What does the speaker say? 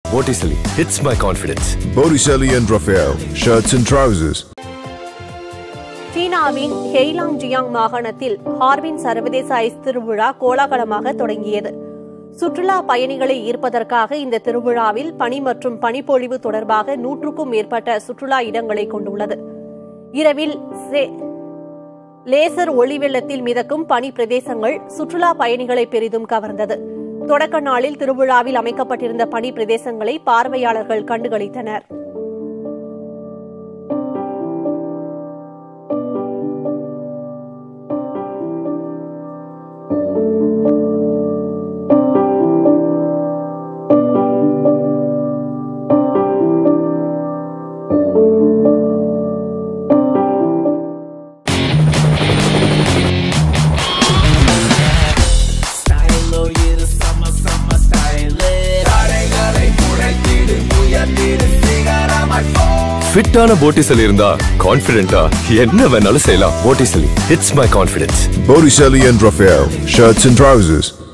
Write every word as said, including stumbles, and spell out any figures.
Botticelli, it's my confidence. Botticelli and Raphael, shirts and trousers. சீனாவின் Heilongjiang மாகாணத்தில் Harbin சர்வதேச ice திருவிழா கோலாகலமாக தொடங்கியது. சுற்றுலா பயணிகளை ஈர்ப்பதற்காக இந்த திருவிழாவில் பனி மற்றும் பனிப்பொழிவு தொடர்பாக நூற்றுக்கும் மேற்பட்ட சுற்றுலா இடங்களை கொண்டுள்ளது. இரவில் லேசர் ஒளி வெள்ளத்தில் மிதக்கும் பனி பிரதேசங்கள் சுற்றுலா பயணிகளை பெரிதும் கவர்ந்தது. தொடக்க நாளில் திருவிழாவில் அமைக்கப்பட்டிருந்த பனி பிரதேசங்களை பார்வையாளர்கள் கண்டுகளித்தனர். ஃபிட்டான Botticelli இருந்தா கான்ஃபிடென்ட்டா என்ன வேணாலும் செய்யலாம். Botticelli, it's my confidence. Botticelli and Raphael, shirts and trousers.